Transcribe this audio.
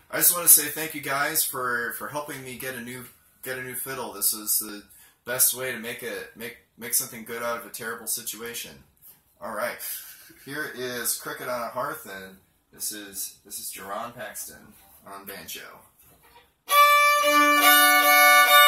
I just want to say thank you guys for helping me get a new fiddle. This is the best way to make something good out of a terrible situation. All right, here is Cricket on a Hearth, and this is Jerron Paxton on banjo.